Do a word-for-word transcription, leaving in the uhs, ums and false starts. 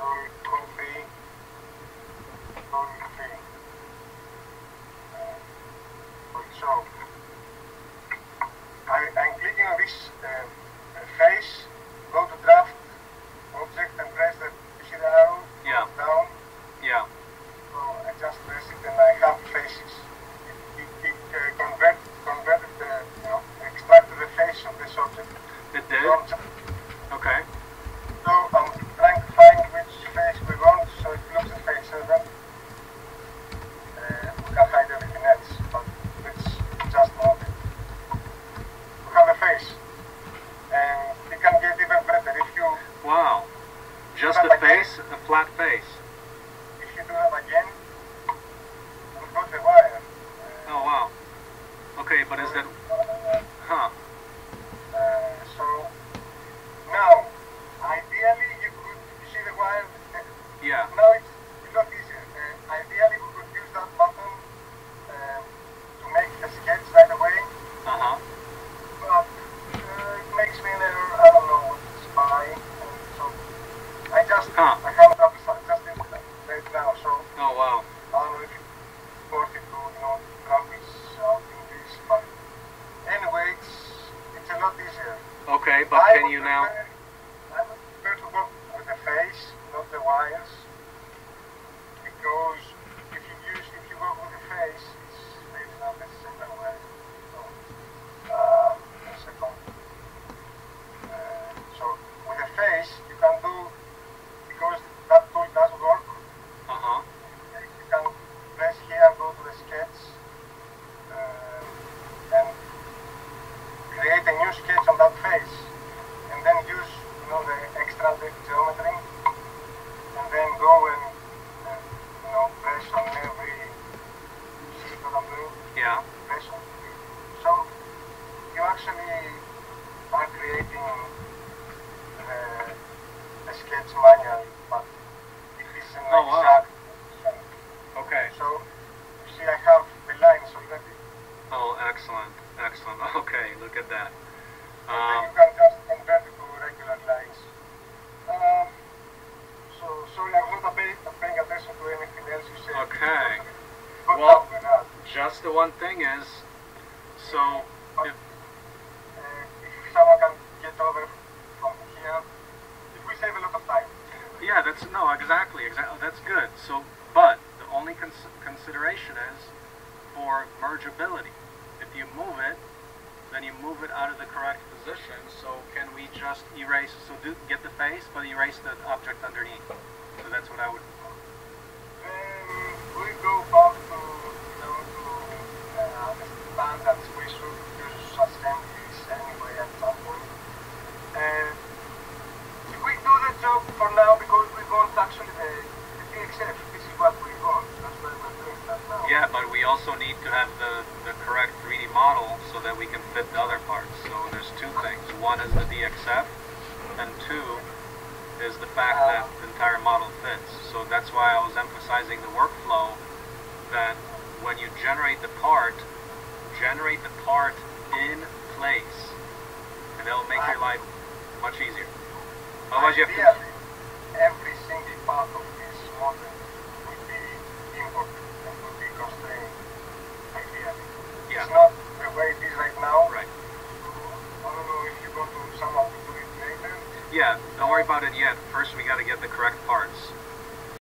coffee, coffee. Uh, so I, I'm clicking on this uh, face, go to draft, object, and press the, you see the arrow Yeah. down. Yeah. So I just press it and I have faces. It, it, it uh, convert, converted the, you know, extracted the face of this object. It did? From just, Okay. so I'm trying to find which face we want, so it looks at face seven. Uh, we can hide everything else, but let's just move it. We have a face, and it can get even better if you Wow. Just But a again- face? A flat face? if you do that again. We've got the wire. Uh, Oh, wow. Okay, but is that... uh, Huh. Uh, so now, ideally, you could you see the wire. Uh, Yeah. now it's a lot easier. Uh, ideally, we could use that button um, to make the sketch right away. Uh-huh. But uh, it makes me an error. I don't know what it's by. And so I just Huh. I have it up just in right now. So Oh, wow. I don't know if it's worth it to you know drop this out in this. But anyway, it's it's a lot easier. Okay, but I can would you now... prefer- I would prefer to work with the face, not the wires, because if you use, if you work with the face, it's maybe not the second way. So, uh, a second. Uh, so with the face, you can do, because that tool does work, Uh-huh. you can press here, go to the sketch, uh, and create a new sketch on that face, and then use, you know, the extra geometry, and then go and, uh, you know, press on every, see what I'm doing? Yeah. Press on. So you actually are creating the, the sketch manually, but it is an Oh, wow. exact. Okay. So you see, I have the lines already. Oh, excellent. Excellent. Okay, look at that. And then Um, you can just convert it to regular lines. Um, so, sorry, I was not paying, paying attention to anything else you said. Okay. Good Well- luck with that. just the one thing is, so, if, Uh, if someone can get over from here, it will save a lot of time. yeah, that's, no, exactly, exactly, that's good. So, but the only cons- consideration is for mergeability. If you move it, then you move it out of the correct position. So can we just erase, so do, get the face, but erase the object underneath? So that's what I would, Then we go back to, you know, to uh, the standards. We should use assemblies anyway at some point. And if we do the job for now, because we want actually the, the T X F, this is what we want. That's why we're doing that now. yeah, but we also need to have the, the correct three D model so that we can fit the other parts. So there's two things. One is the D X F, and two is the fact that the entire model fits. So that's why I was emphasizing the workflow, that when you generate the part, generate the part in place, and it'll make your life much easier. Otherwise you have to... Ideally, every single part of this model will be imported and will be constrained. Ideally. Yeah. It's not the way it is right now. Right. I don't know if you go to someone to do it later. Yeah, don't worry about it yet. First we got to get the correct parts.